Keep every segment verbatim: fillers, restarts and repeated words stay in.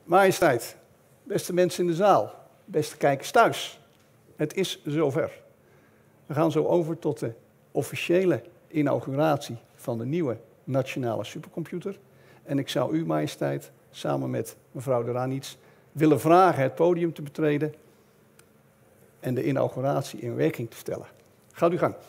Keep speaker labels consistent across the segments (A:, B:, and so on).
A: Majesteit, beste mensen in de zaal, beste kijkers thuis. Het is zover. We gaan zo over tot de officiële inauguratie van de nieuwe nationale supercomputer. En ik zou u, majesteit, samen met mevrouw de Ranits, willen vragen het podium te betreden en de inauguratie in werking te stellen. Gaat uw gang.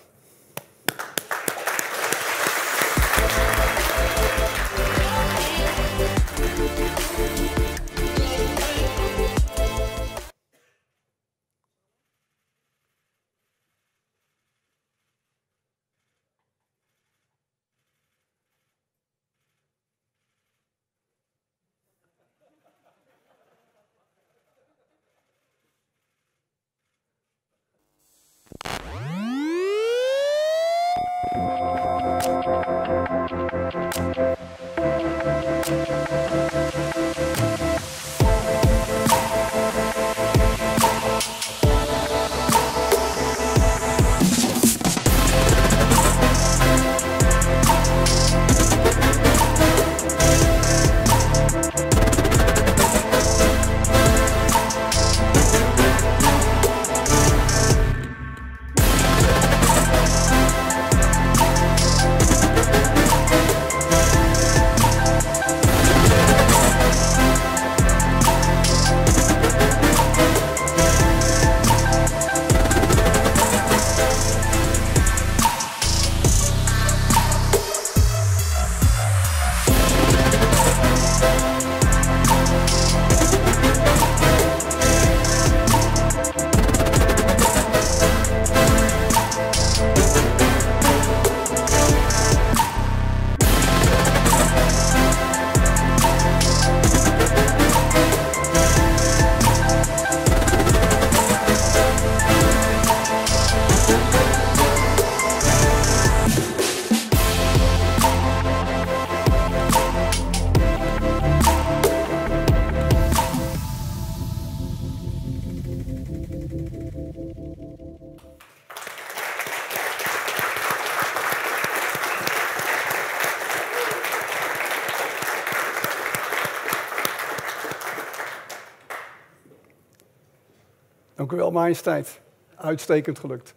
A: Dank u wel, majesteit. Uitstekend gelukt.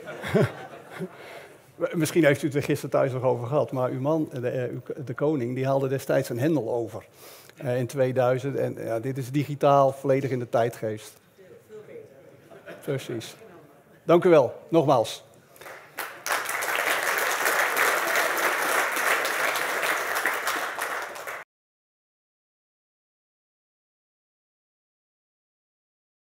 A: Misschien heeft u het er gisteren thuis nog over gehad, maar uw man, de, de koning, die haalde destijds een hendel over uh, in tweeduizend. En ja, dit is digitaal, volledig in de tijdgeest. Precies. Dank u wel, nogmaals.